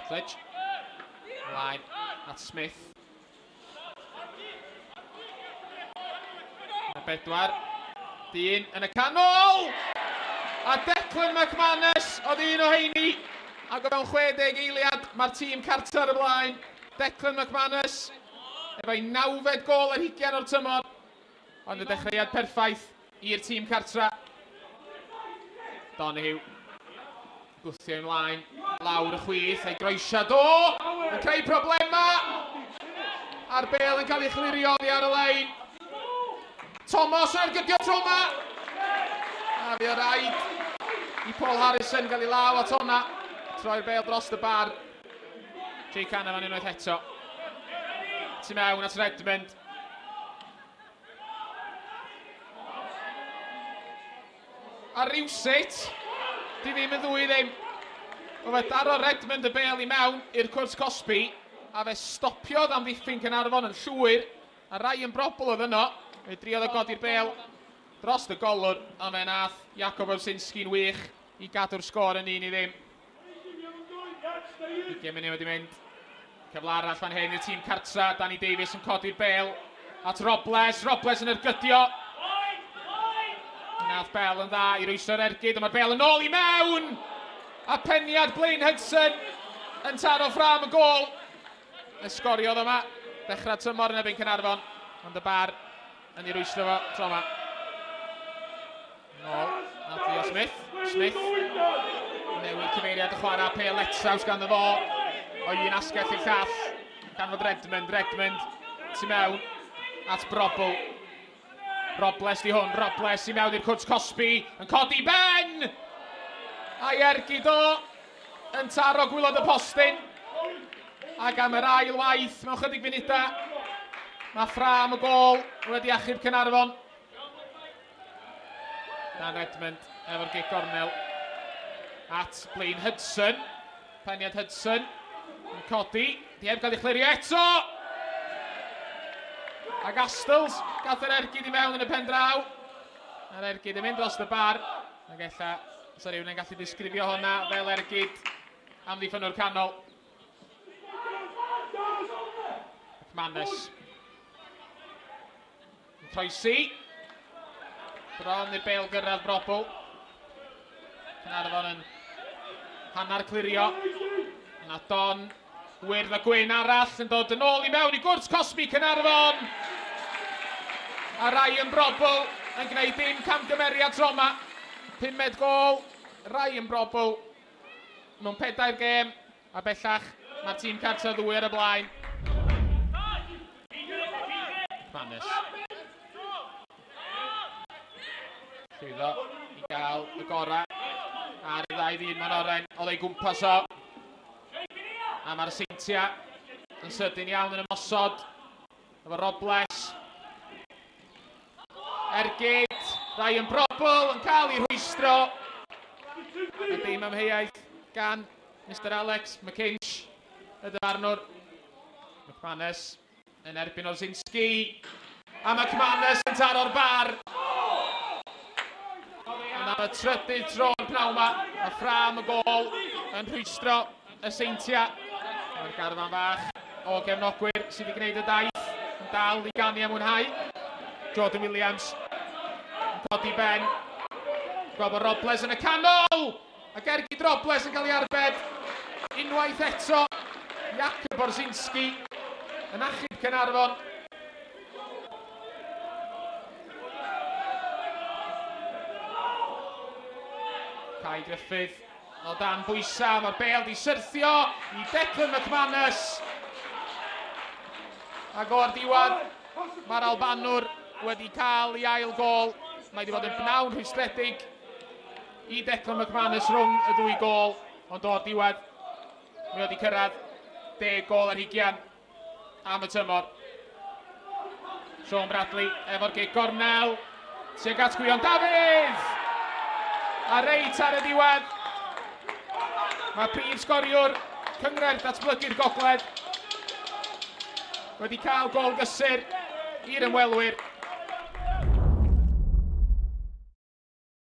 Sledge. Line. At Smith. Bedwar. Dyn yn y canol! A Declan McManus oedd un o heini. Ac o fewn 60 eiliad, mae'r tîm cartra ar y blaen. Declan McManus efo'i 9fed gol ar hugain o'r tymor. Ond y dechreuad perffaith i'r tîm cartra. Donahue. Gwthio ymlaen. Lawr y chwith. Ei groesiad o! Yn creu problema! A'r bêl yn cael ei chlirio ar y lein. Thomas yn gydio troma. A fi o raid i Paul Harrison gael ei law at honna. Troi'r bêl dros y bar. Jay Caernarfon unwaith eto. Tu mewn at Redmond. A rywsut, di ddim yn ddwy ddim. O fe daro Redmond y bêl i mewn i'r cwrs Cosby. A fe stopiodd am ddiffyn Caernarfon yn llwyr. A rai yn brobl oedd yno. Fe driodd o godi'r bêl dros y golwr, a fe nath Jakob Owsinski'n wych i gadw'r sgôr yn 1-0. 20 munud wedi mynd. Cyfle arall fan hyn i'r tîm cartra. Danny Davies yn codi'r bêl at Robles. Robles yn ergydio. Nath bêl yn dda i rwyso'r ergyd, a mae'r bêl yn ôl i mewn. A peniad Blaine Hudson yn taro ffram y gôl. Esgoriodd yma. Dechrau tymor yn ebyn Caernarfon. Ond y bar yn ei rwystro fo, tro yma. Nôl, at Leo Smith. Smith. Newid cyfeiriad y chwarae Pêl Letsaws ganddo fo. O un asgell i'r llall. Gan fod Redmond. Redmond. Tu mewn. At Brobl. Robles di hwn. Robles i mewn i'r cwrs Cosby. Yn codi ben! A'i ergyd o. Yn taro gwylod y postyn. Ac am yr ail waith mewn chydig funudau. Mae ffram y gôl wedi achub Caernarfon. Dan Redmond efo'r gig gornel. At Blaine Hudson. Peniad Hudson. Yn codi. Di heb gael ei chlirio eto. A Gastles. Gath yr ergyd i mewn yn y pen draw. A'r ergyd yn mynd dros y bar. Ac ella, os yw rhywun yn gallu disgrifio hwnna fel ergyd am ddiffynwr canol. McManus. Troesi. Bron i'r bêl gyrraedd Brobl. Caernarfon yn hannar clirio. Yna Don. Wyrdd a gwyn arall yn dod yn ôl i mewn i gwrs Cosby Caernarfon. A Ryan Brobl yn gwneud dim camgymeriad tro yma. 5 gol. Ryan Brobl mewn 4 gêm. A bellach mae'r tîm cartra ddwy ar y blaen. McManus. Llwyddo i gael y gorau ar y ddau ddyn mewn oren oedd ei gwmpas o. A mae'r Seintiau yn sydyn iawn yn ymosod efo Robles. Ergyd, Ryan Brobl yn cael ei rhwystro. A dim amheuaeth gan Mr Alex McInch, y dyfarnwr. McManus yn erbyn Owsinski. A McManus yn taro'r bar. Am y trydydd tro yn pnawn yma, a ffram y gôl yn rhwystro y Seintiau. Mae'r garfan fach o gefnogwyr sydd wedi gwneud y daith yn dal i ganu am mwynhau. Jordan Williams yn codi ben. Gweld bod Robles yn y canol! Ac ergyd Robles yn cael ei arbed unwaith eto. Jakob Owsinski yn achub Caernarfon. Cai Griffith o dan bwysa, mae'r bêl di syrthio i Declan McManus. Ac o'r diwedd, mae'r Albanwr wedi cael ei ail gol. Mae wedi bod yn bnawn rhwystredig i Declan McManus rhwng y ddwy gol. Ond o'r diwedd, mae wedi cyrraedd 10 gol ar hugain am y tymor. Sean Bradley efo'r gig gornel. Tuag at Gwion Dafydd! A reit ar y diwedd. Mae prif sgoriwr Cyngred Datblygu'r Gogledd wedi cael gol gysur i'r ymwelwyr.